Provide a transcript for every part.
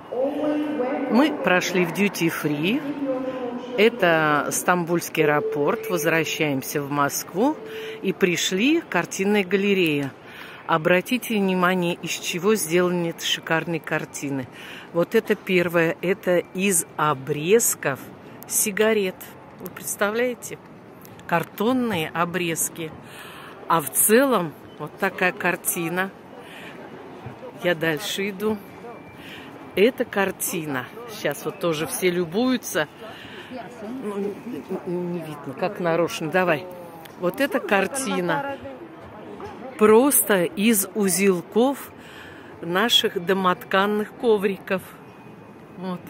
Мы прошли в дьюти-фри. Это Стамбульский аэропорт. Возвращаемся в Москву и пришли в картинной галерее. Обратите внимание, из чего сделаны эти шикарные картины. Вот это первое, это из обрезков сигарет. Вы представляете? Картонные обрезки. А в целом вот такая картина. Я дальше иду. Эта картина. Сейчас вот тоже все любуются. Ну, не видно, как нарочно. Давай. Вот эта картина. Просто из узелков наших домотканных ковриков. Вот.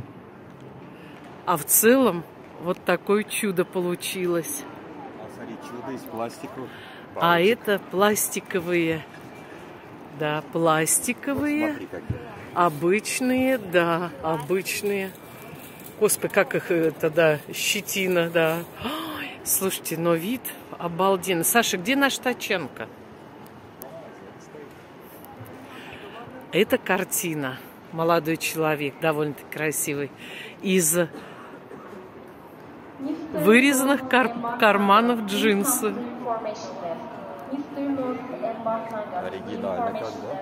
А в целом вот такое чудо получилось. А смотри, чудо из пластиковых. А это пластиковые. Да, пластиковые. Вот смотри, обычные, да, обычные. Господи, как их это, да, щетина, да. Ой, слушайте, но вид обалденный. Саша, где наш Таченко? Эта картина, молодой человек, довольно-таки красивый, из вырезанных карманов джинсы. оригинально как, да?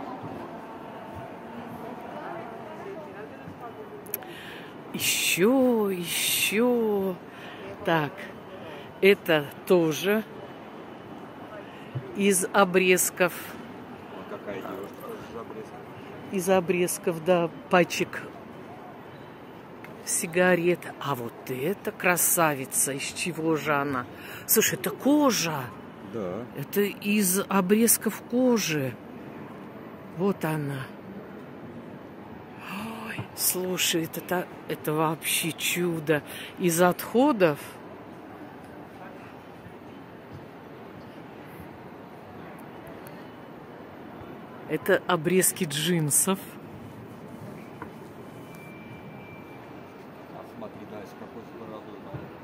Еще. Так, это тоже из обрезков. А какая девушка из обрезков? Из обрезков, да, пачек сигарет. А вот это красавица, из чего же она? Слушай, это кожа. Да. Это из обрезков кожи. Вот она. Ой, слушай, это вообще чудо. Из отходов. Это обрезки джинсов. А смотри, да, с какой бородой.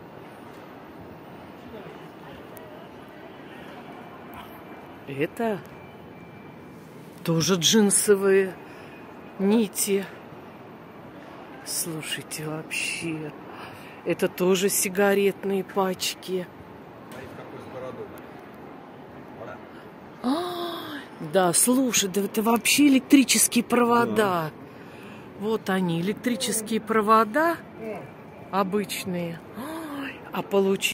Это тоже джинсовые нити. Слушайте, вообще. Это тоже сигаретные пачки. Да, слушай, да это вообще электрические провода. Да. Вот они, электрические провода обычные. А получилось.